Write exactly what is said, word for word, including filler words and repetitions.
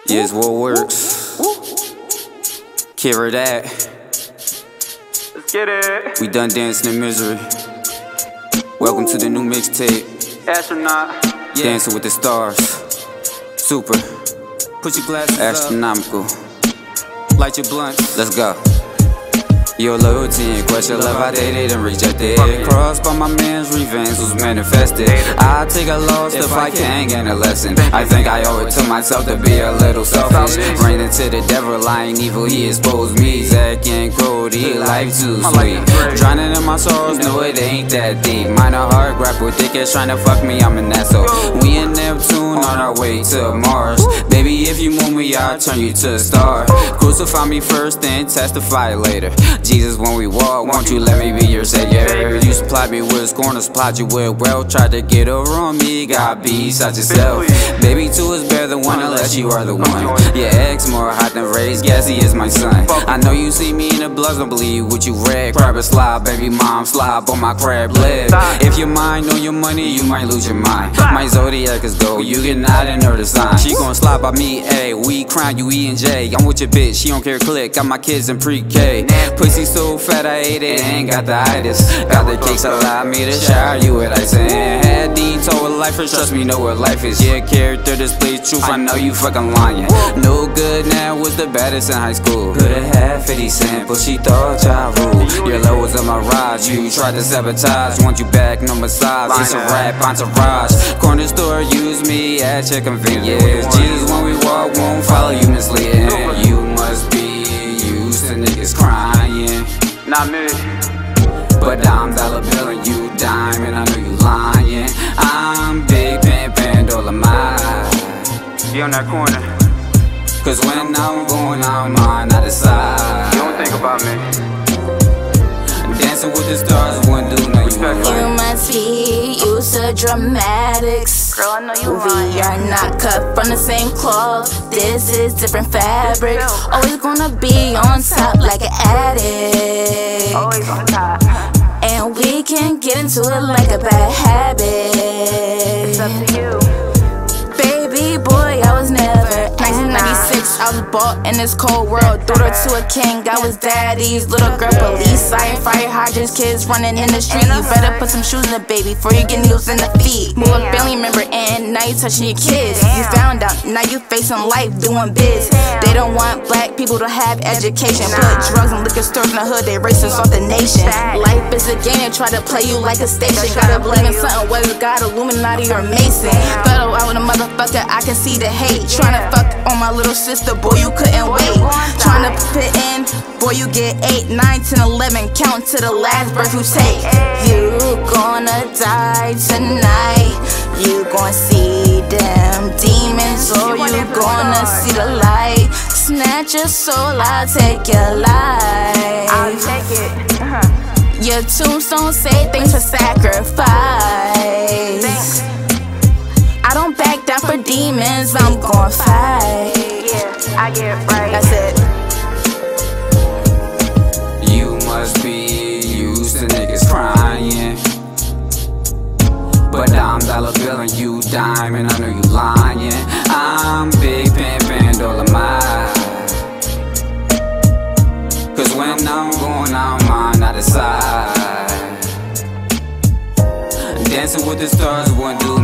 Yes, what works? Carry that. Let's get it. We done dancing in misery. Welcome to the new mixtape. Astronaut. Dancing with the stars. Super. Put your glasses Astronomical. Up. Light your blunts. Let's go. Your loyalty in question, love I dated and rejected. Crossed by my man's revenge was manifested. I take a loss if I can gain a lesson. I think I owe it to myself to be a little selfish. Ran into the devil, I ain't evil, he exposed me. Zack and Cody, life too sweet. Drowning in my sorrows, no it ain't that deep. Mine a heart, grapple with dickheads trying to fuck me, I'm an asshole. We in Neptune on our way to Mars. Baby, if you move me, I'll turn you to a star. Crucify me first, then testify later. Jesus, when we walk, won't you let me be your savior? You supplied me with scorn, supplied you with wealth. Tried to get over on me, God be such yourself. Baby, two is better than one unless you are the one. Your ex more hot than raised, guess he is my son. I know you see me in the blood, don't believe what you read. Crab and slob, baby mom slob on my crab leg. If your mind on your money, you might lose your mind. My zodiac is gold, you get not in her design. She gon' slide by me, A, we crown you E and J. I'm with your bitch, she don't care click, got my kids in pre-K. Pussy so fat I ate it, ain't got the itis. Got the cakes, allow me to shower you with ice. And had these told with lifers, trust me, know what life is. Yeah, character displays truth, I know you fucking lying. No good now was the baddest in high school. Could've had fifty cent, but she thought y'all ruled. Your love was a mirage, you tried to sabotage. Want you back, no massage, it's a rap entourage. Corner store, use me at your convenience. Jesus, when we walk, won't follow you misleading. You must be used to niggas crying. Not me. But I'm dollar bill and you dime, and I know you lying. I'm Big Pan Pandolomite. Be on that corner. Cause when I'm going, I'm on the side. You don't think about me. Dancing with the stars, one dude know you right. You must be used to dramatics. Girl, I know you We are not cut from the same cloth. This is different fabric. Always gonna be on top like an addict. Always on top. And we can get into it like a bad habit. It's up to you. Baby boy, I was never nineteen ninety-six, I was bought in this cold world. Daughter to a king, I was daddy's little girl. Police, siren, fire hydrants, kids running in the street. You better put some shoes in the baby before you get needles in the feet. Move a family member in, now you touching your kids. You found out, now you facing life doing biz. They don't want black people to have education. Put drugs and liquor stores in the hood, they racist off the nation. Life is a game, they try to play you like a station. Gotta believe in something, whether God, Illuminati, or Mason. Fell out with a motherfucker, I can see the hate. Tryna fuck on my little sister, boy, you couldn't wait. Tryna fit in, boy, you get eight, nine, ten, eleven. Count to the last breath you take. You gonna die tonight. You gonna see them demons, or you gonna see the light. Snatch your soul, I'll take your life. I'll take it. Uh-huh. Your tombstone say thanks for sacrifice. I don't back down for demons, I'm gon' fight. Yeah, I get it right. That's it. You must be used to niggas crying. But I'm dollar bill and you dime, and I know you lying. I'm Big Pan Pandolomite. Cause when I'm going, I'm on the other side. Dancing with the stars, one dude